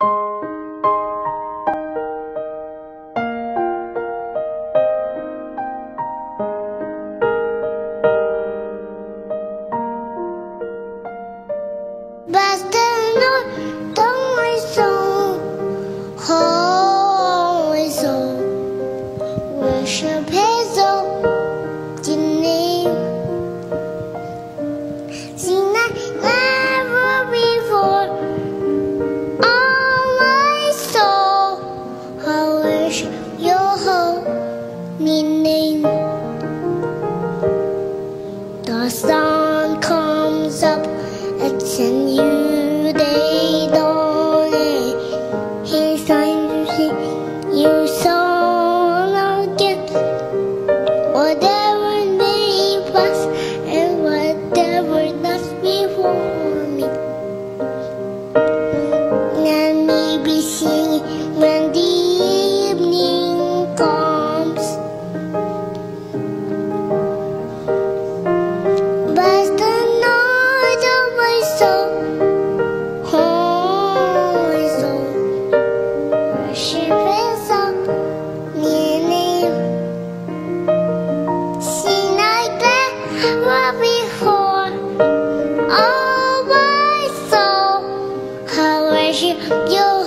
Worship His holy name. Seen like never before. All my soul, I worship Your holy name. The sun comes up, it's a new day dawning. It's time to sing Your song. Whatever may pass and whatever lies before me, let me be singing when the evening comes. Bless the Lord, oh my soul, oh my soul, worship His holy name. Before all my soul, I worship You.